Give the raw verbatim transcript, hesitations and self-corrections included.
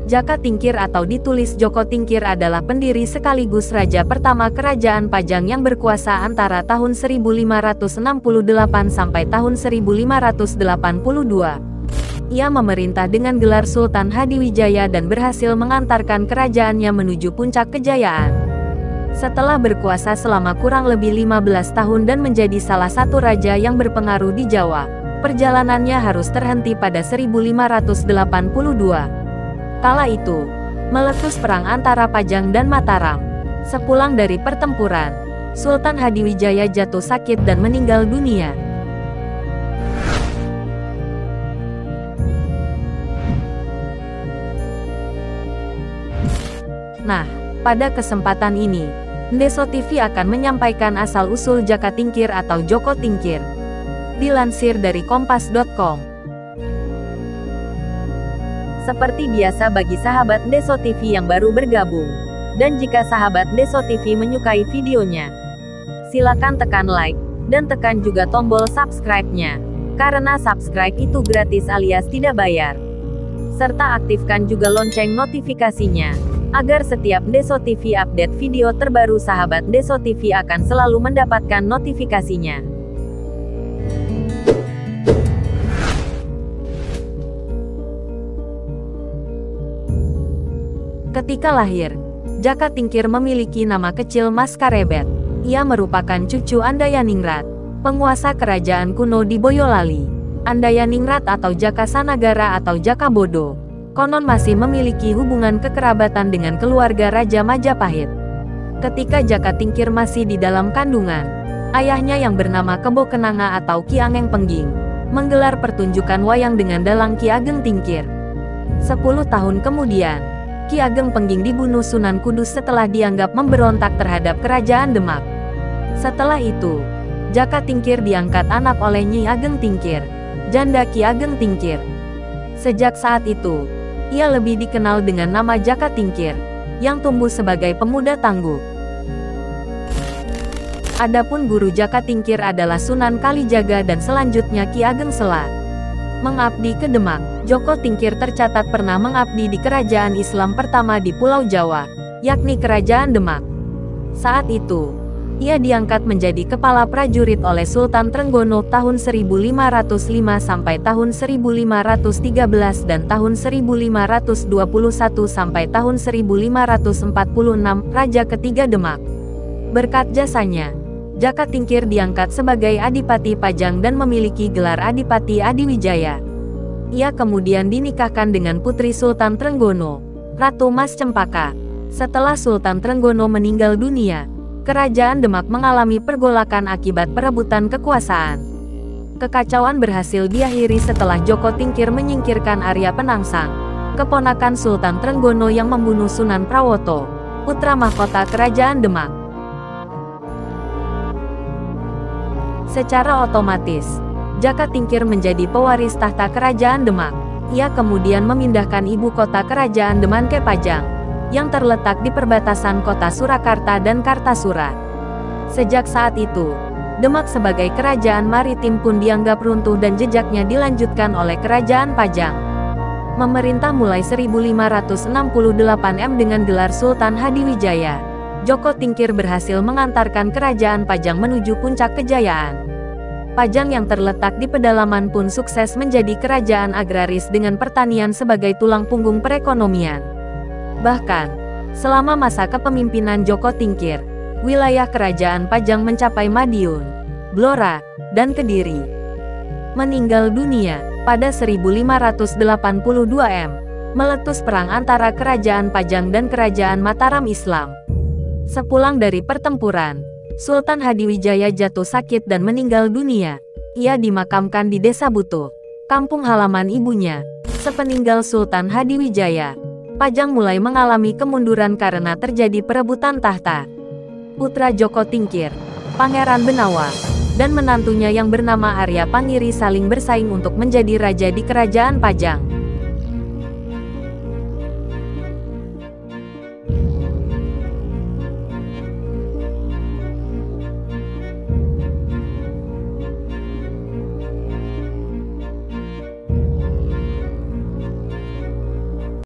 Jaka Tingkir atau ditulis Joko Tingkir adalah pendiri sekaligus raja pertama Kerajaan Pajang yang berkuasa antara tahun seribu lima ratus enam puluh delapan sampai tahun seribu lima ratus delapan puluh dua. Ia memerintah dengan gelar Sultan Hadiwijaya dan berhasil mengantarkan kerajaannya menuju puncak kejayaan. Setelah berkuasa selama kurang lebih lima belas tahun dan menjadi salah satu raja yang berpengaruh di Jawa, perjalanannya harus terhenti pada seribu lima ratus delapan puluh dua. Kala itu, meletus perang antara Pajang dan Mataram. Sepulang dari pertempuran, Sultan Hadiwijaya jatuh sakit dan meninggal dunia. Nah, pada kesempatan ini, Ndeso T V akan menyampaikan asal-usul Jaka Tingkir atau Joko Tingkir. Dilansir dari kompas titik com. Seperti biasa bagi sahabat Ndeso T V yang baru bergabung, dan jika sahabat Ndeso T V menyukai videonya, silakan tekan like, dan tekan juga tombol subscribe-nya, karena subscribe itu gratis alias tidak bayar. Serta aktifkan juga lonceng notifikasinya, agar setiap Ndeso T V update video terbaru sahabat Ndeso T V akan selalu mendapatkan notifikasinya. Ketika lahir, Jaka Tingkir memiliki nama kecil Mas Karebet. Ia merupakan cucu Andayaningrat, penguasa kerajaan kuno di Boyolali. Andayaningrat atau Jaka Sanagara atau Jaka Bodo, konon masih memiliki hubungan kekerabatan dengan keluarga Raja Majapahit. Ketika Jaka Tingkir masih di dalam kandungan, ayahnya yang bernama Kebo Kenanga atau Ki Angeng Pengging, menggelar pertunjukan wayang dengan dalang Ki Ageng Tingkir. Sepuluh tahun kemudian, Ki Ageng Pengging dibunuh Sunan Kudus setelah dianggap memberontak terhadap Kerajaan Demak. Setelah itu, Jaka Tingkir diangkat anak oleh Nyi Ageng Tingkir, janda Ki Ageng Tingkir. Sejak saat itu, ia lebih dikenal dengan nama Jaka Tingkir, yang tumbuh sebagai pemuda tangguh. Adapun guru Jaka Tingkir adalah Sunan Kalijaga dan selanjutnya Ki Ageng Sela. Mengabdi ke Demak, Joko Tingkir tercatat pernah mengabdi di kerajaan Islam pertama di Pulau Jawa, yakni Kerajaan Demak. Saat itu, ia diangkat menjadi kepala prajurit oleh Sultan Trenggono tahun seribu lima ratus lima sampai tahun seribu lima ratus tiga belas dan tahun seribu lima ratus dua puluh satu sampai tahun seribu lima ratus empat puluh enam, Raja ketiga Demak. Berkat jasanya, Jaka Tingkir diangkat sebagai Adipati Pajang dan memiliki gelar Adipati Adiwijaya. Ia kemudian dinikahkan dengan putri Sultan Trenggono, Ratu Mas Cempaka. Setelah Sultan Trenggono meninggal dunia, Kerajaan Demak mengalami pergolakan akibat perebutan kekuasaan. Kekacauan berhasil diakhiri setelah Joko Tingkir menyingkirkan Arya Penangsang, keponakan Sultan Trenggono yang membunuh Sunan Prawoto, putra mahkota Kerajaan Demak. Secara otomatis, Jaka Tingkir menjadi pewaris tahta Kerajaan Demak. Ia kemudian memindahkan ibu kota Kerajaan Demak ke Pajang, yang terletak di perbatasan kota Surakarta dan Kartasura. Sejak saat itu, Demak sebagai kerajaan maritim pun dianggap runtuh dan jejaknya dilanjutkan oleh Kerajaan Pajang. Memerintah mulai seribu lima ratus enam puluh delapan M dengan gelar Sultan Hadiwijaya, Joko Tingkir berhasil mengantarkan Kerajaan Pajang menuju puncak kejayaan. Pajang yang terletak di pedalaman pun sukses menjadi kerajaan agraris dengan pertanian sebagai tulang punggung perekonomian. Bahkan, selama masa kepemimpinan Joko Tingkir, wilayah Kerajaan Pajang mencapai Madiun, Blora, dan Kediri. Meninggal dunia pada seribu lima ratus delapan puluh dua M, meletus perang antara Kerajaan Pajang dan Kerajaan Mataram Islam. Sepulang dari pertempuran, Sultan Hadiwijaya jatuh sakit dan meninggal dunia. Ia dimakamkan di Desa Butuh, kampung halaman ibunya. Sepeninggal Sultan Hadiwijaya, Pajang mulai mengalami kemunduran karena terjadi perebutan tahta. Putra Joko Tingkir, Pangeran Benawa, dan menantunya yang bernama Arya Pangiri saling bersaing untuk menjadi raja di Kerajaan Pajang.